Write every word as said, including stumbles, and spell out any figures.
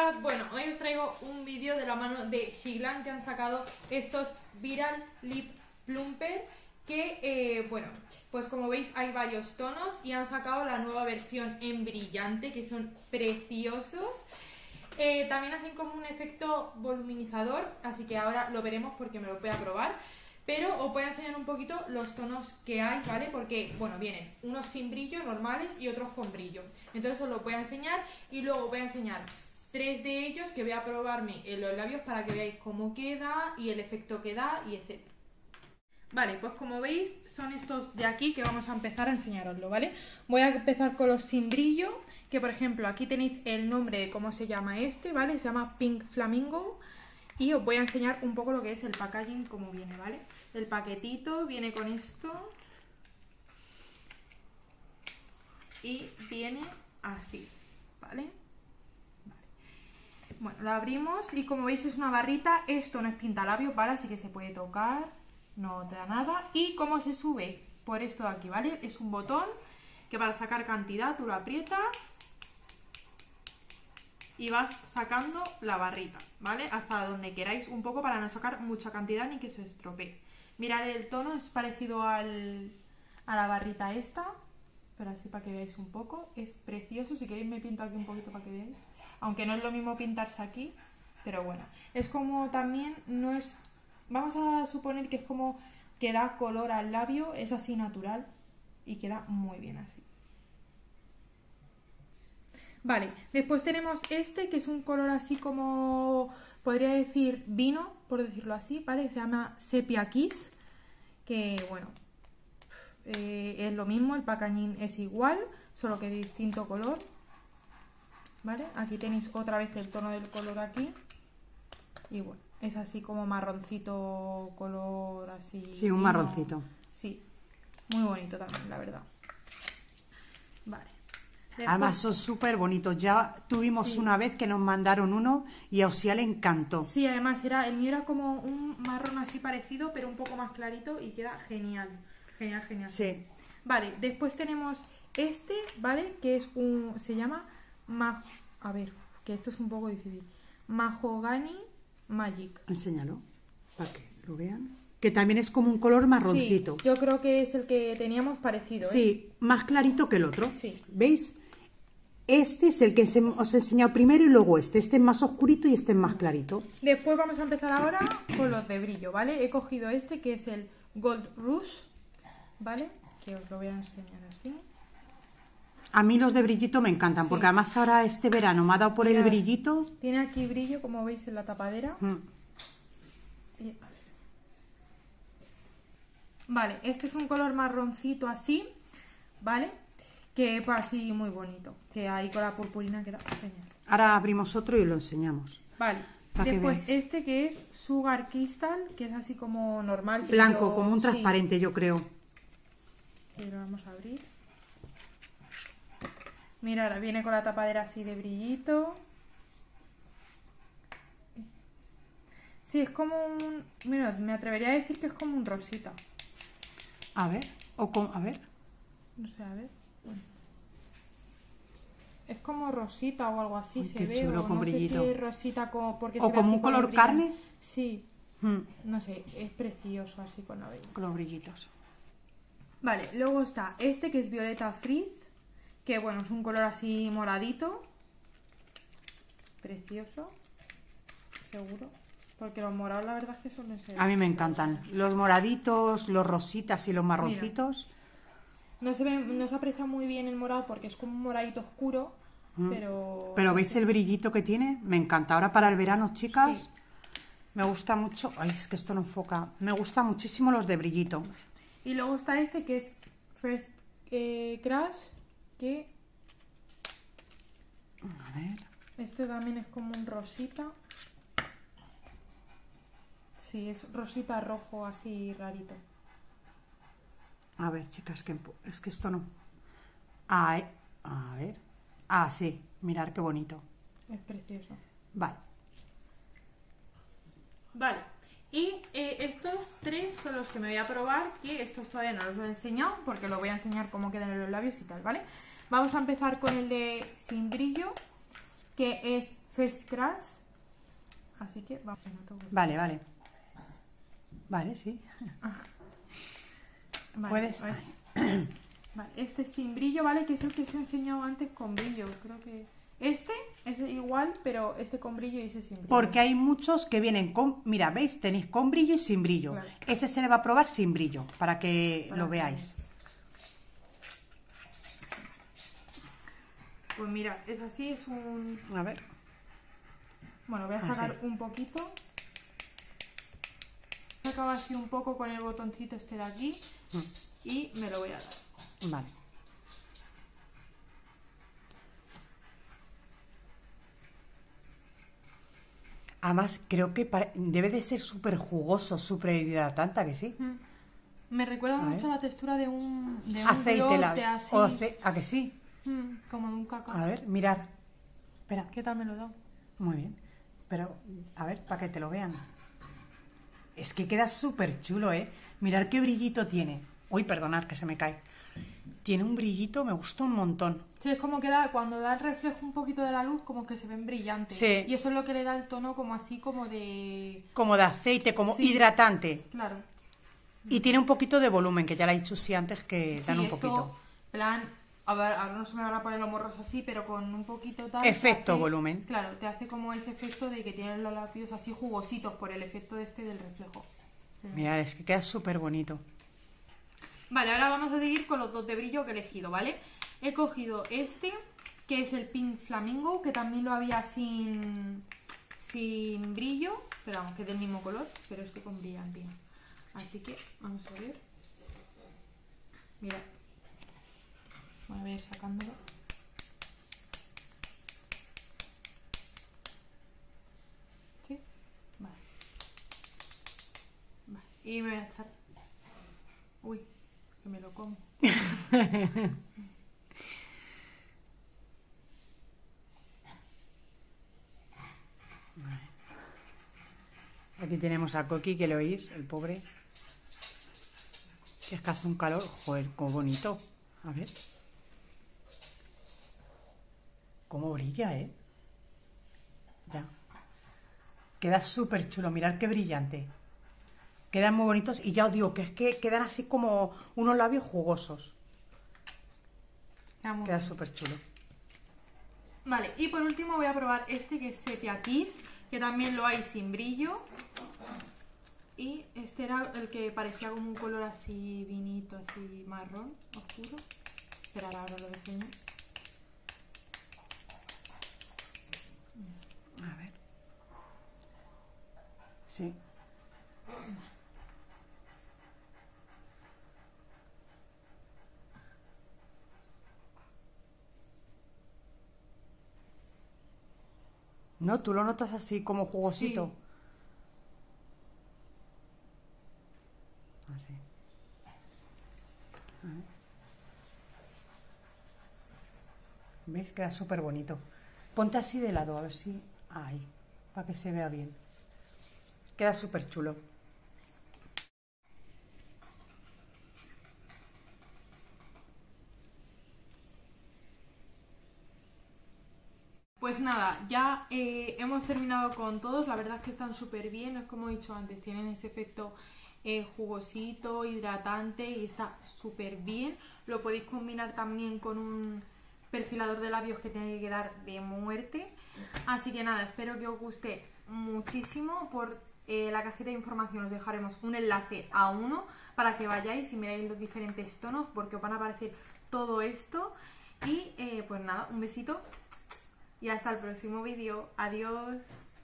chicas, bueno, hoy os traigo un vídeo de la mano de Shiglan, que han sacado estos Viral Lip Plumper que, eh, bueno, pues como veis hay varios tonos y han sacado la nueva versión en brillante, que son preciosos. Eh, también hacen como un efecto voluminizador, así que ahora lo veremos porque me lo voy a probar. Pero os voy a enseñar un poquito los tonos que hay, ¿vale? Porque, bueno, vienen unos sin brillo normales y otros con brillo. Entonces os los voy a enseñar y luego os voy a enseñar tres de ellos que voy a probarme en los labios para que veáis cómo queda y el efecto que da y etcétera. Vale, pues como veis son estos de aquí que vamos a empezar a enseñaroslo, ¿vale? Voy a empezar con los sin brillo, que por ejemplo aquí tenéis el nombre de cómo se llama este, ¿vale? Se llama Pink Flamingo. Y os voy a enseñar un poco lo que es el packaging, como viene, ¿vale? El paquetito viene con esto. Y viene así, ¿vale? Vale. Bueno, lo abrimos y como veis es una barrita. Esto no es pintalabios, ¿vale? Así que se puede tocar, no te da nada. Y cómo se sube por esto de aquí, ¿vale? Es un botón que para sacar cantidad tú lo aprietas y vas sacando la barrita, ¿vale? Hasta donde queráis, un poco para no sacar mucha cantidad ni que se estropee. Mirad, el tono es parecido al, a la barrita esta, pero así para que veáis un poco. Es precioso, si queréis me pinto aquí un poquito para que veáis. Aunque no es lo mismo pintarse aquí, pero bueno. Es como también, no es... Vamos a suponer que es como que da color al labio, es así natural y queda muy bien así. Vale, después tenemos este que es un color así como, podría decir vino, por decirlo así, ¿vale? Que se llama Sepia Kiss, que bueno, eh, es lo mismo, el packaging es igual, solo que de distinto color, ¿vale? Aquí tenéis otra vez el tono del color aquí, y bueno, es así como marroncito, color así. Sí, un vino. marroncito. Sí, muy bonito también, la verdad. Vale. Después, además son súper bonitos. Ya tuvimos sí. una vez que nos mandaron uno y a Osía le encantó. Sí, además era, el mío era como un marrón así parecido, pero un poco más clarito y queda genial. Genial, genial. Sí. Vale, después tenemos este, ¿vale? Que es un... se llama... Ma, a ver, que esto es un poco difícil. Mahogany Magic. Enséñalo, para que lo vean. Que también es como un color marroncito. Sí, yo creo que es el que teníamos parecido, ¿eh? Sí, más clarito que el otro. Sí. ¿Veis? Este es el que os he enseñado primero y luego este. Este es más oscurito y este es más clarito. Después vamos a empezar ahora con los de brillo, ¿vale? He cogido este que es el Gold Rush, ¿vale? Que os lo voy a enseñar así. A mí los de brillito me encantan, sí. Porque además ahora este verano me ha dado por Mirad, el brillito. Tiene aquí brillo, como veis en la tapadera. Mm. Y... Vale, este es un color marroncito así, ¿vale? Que es así muy bonito, que ahí con la purpurina queda genial. Ahora abrimos otro y lo enseñamos. Vale, después que este que es Sugar Crystal, que es así como normal. Blanco, pero... como un transparente, sí. Yo creo. Y lo vamos a abrir. Mira, ahora viene con la tapadera así de brillito. Sí, es como un... Mira, me atrevería a decir que es como un rosita. A ver, o con... a ver. No sé, a ver. Bueno. Es como rosita o algo así. Ay, se ve, chulo, o con no brillito. sé si es rosita como... Porque o como un color carne. Sí, hmm. No sé, es precioso así con la bella. Con los brillitos. Vale, luego está este que es Violeta Frizz, que bueno, es un color así moradito. Precioso, seguro. Porque los morados la verdad es que son ese. A mí me encantan. Los moraditos, los rositas y los marroncitos. Mira. No se ve, no se aprecia muy bien el morado porque es como un moradito oscuro, mm. pero... Pero ¿veis el brillito que tiene? Me encanta. Ahora para el verano, chicas, sí. Me gusta mucho... Ay, es que esto no enfoca. Me gusta muchísimo los de brillito. Y luego está este que es First eh, Crush, que... A ver... Este también es como un rosita. Sí, es rosita rojo así rarito. A ver, chicas, que es que esto no... Ah, eh. A ver... Ah, sí, mirad qué bonito. Es precioso. Vale. Vale. Y eh, estos tres son los que me voy a probar, que estos todavía no los he enseñado, porque los voy a enseñar cómo quedan en los labios y tal, ¿vale? Vamos a empezar con el de sin brillo, que es First Crush. Así que vamos a notar. Vale, vale. Vale, sí. Vale, Puedes. vale. Vale, este sin brillo, ¿vale? Que es el que os he enseñado antes con brillo. Creo que este es igual, pero este con brillo y ese sin brillo. Porque hay muchos que vienen con... Mira, ¿veis? Tenéis con brillo y sin brillo. Claro. Este se le va a probar sin brillo, para que Para lo que- veáis. Pues mira, es así, es un... A ver. Bueno, voy a Así. sacar un poquito. Acabo así un poco con el botoncito este de aquí Mm, y me lo voy a dar. Vale. Además, creo que pare- debe de ser súper jugoso, súper hidratante, ¿a que sí? Me recuerda A mucho ver. la textura de un, de un Aceite, gloss, la... de así, o ace- ¿a que sí? mm, como de un cacao. A ver, mirar. Espera. ¿Qué tal me lo he dado? Muy bien. Pero, a ver, para que te lo vean. Es que queda súper chulo, ¿eh? Mirar qué brillito tiene. Uy, perdonad que se me cae. Tiene un brillito, me gusta un montón. Sí, es como que da, cuando da el reflejo un poquito de la luz, como que se ven brillantes. Sí. Y eso es lo que le da el tono como así, como de... Como de aceite, como Sí. hidratante. Claro. Y tiene un poquito de volumen, que ya la he dicho sí antes que dan Sí, un esto, poquito. plan, a ver, ahora no se me van a poner los morros así, pero con un poquito tal... Efecto hace- volumen. Claro, te hace como ese efecto de que tienen los labios así jugositos por el efecto este del reflejo. Mirad, es que queda súper bonito. Vale, ahora vamos a seguir con los dos de brillo que he elegido, ¿vale? He cogido este, que es el Pink Flamingo, que también lo había sin, sin brillo, pero vamos, que es del mismo color, pero este con brillantina. Así que, vamos a ver. Mira. Voy a ver sacándolo. ¿Sí? Vale. Vale. Y me voy a echar... Uy, que me lo como. Aquí tenemos a Coqui, que lo oís, el pobre. Que es que hace un calor. Joder, cómo bonito. A ver. Cómo brilla, ¿eh? Ya. Queda súper chulo. Mirad qué brillante. Quedan muy bonitos y ya os digo que es que quedan así como unos labios jugosos. Queda muy Queda bien. súper chulo. Vale, y por último voy a probar este que es Sepia Kiss, que también lo hay sin brillo. Y este era el que parecía como un color así vinito, así marrón, oscuro. Esperad, ahora lo enseño. A ver. Sí. ¿No? ¿Tú lo notas así como jugosito? Así. A ver. ¿Veis? Queda súper bonito. Ponte así de lado, a ver si... Ahí, para que se vea bien. Queda súper chulo. Pues nada, ya eh, hemos terminado con todos. La verdad es que están súper bien. Es como he dicho antes, tienen ese efecto eh, jugosito, hidratante y está súper bien. Lo podéis combinar también con un perfilador de labios que tiene que quedar de muerte. Así que nada, espero que os guste muchísimo. Por eh, la cajita de información os dejaremos un enlace a uno para que vayáis y miráis los diferentes tonos, porque os van a aparecer todo esto. Y eh, pues nada, un besito y hasta el próximo vídeo. Adiós.